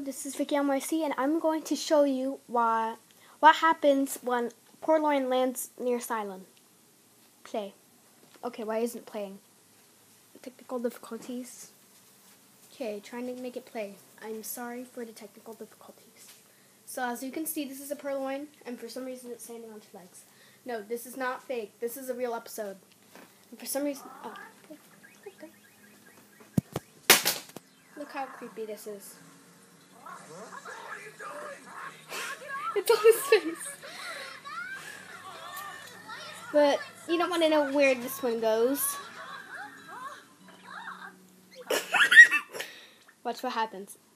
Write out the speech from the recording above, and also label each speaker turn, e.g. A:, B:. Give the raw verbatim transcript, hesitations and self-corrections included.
A: this is Vicky N Y C, and I'm going to show you why what happens when Purrloin lands near Cilan. Play. Okay, why isn't it playing? Technical difficulties. Okay, trying to make it play. I'm sorry for the technical difficulties. So as you can see, this is a Purrloin, and for some reason it's standing on two legs. No, this is not fake. This is a real episode. And for some reason, oh, okay. Look how creepy this is. It's on his face. But you don't want to know where this one goes. Watch what happens.